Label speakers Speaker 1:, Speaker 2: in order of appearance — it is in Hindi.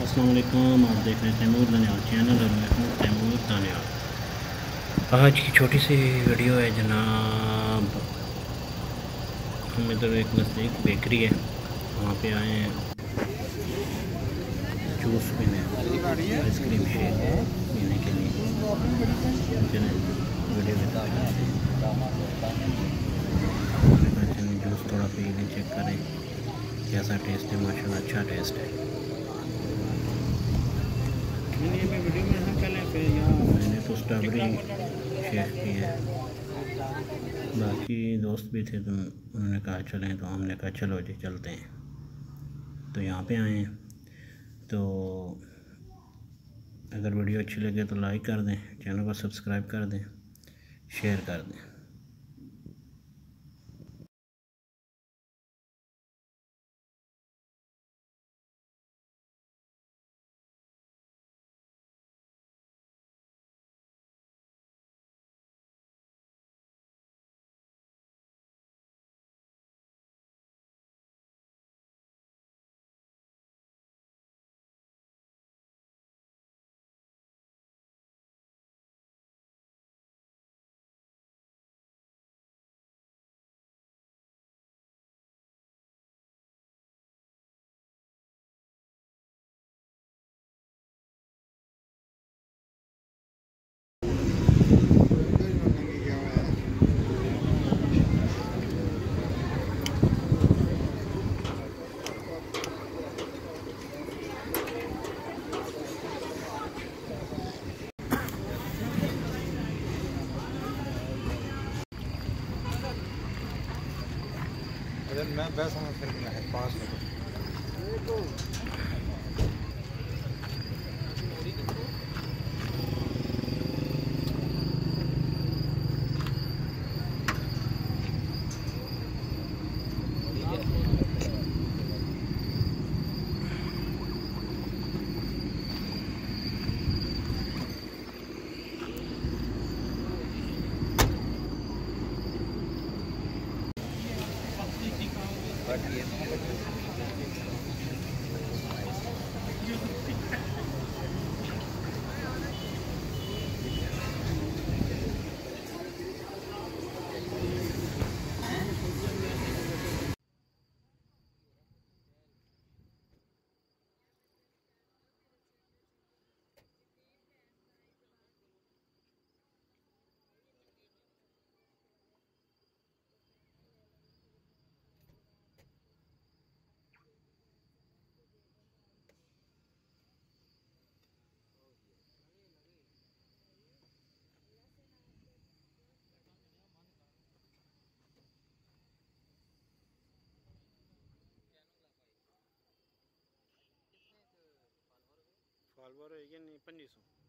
Speaker 1: अस्सलाम वालेकुम। आप देख रहे हैं तैमूर दानियाल चैनल और मैं हूँ तैमूर दानियाल। आज की छोटी सी वीडियो है जनाब। हम इधर एक नज़दीक बेकरी है, वहाँ पे आए हैं जूस पीने, आइसक्रीम शेक पीने के लिए। चलें वीडियो के साथ चलते हैं। जूस थोड़ा पी लें, चेक करें कैसा टेस्ट है। माशाल्लाह अच्छा टेस्ट है। मैंने तो स्ट्रॉबेरी शेक किया है, बाकी दोस्त भी थे तो उन्होंने कहा चलें, तो हमने कहा चलो जी चलते हैं। तो यहाँ पे आए हैं। तो अगर वीडियो अच्छी लगे तो लाइक कर दें, चैनल को सब्सक्राइब कर दें, शेयर कर दें।
Speaker 2: मैं बस फिर पास
Speaker 1: फॉलोवर है नहीं 2500।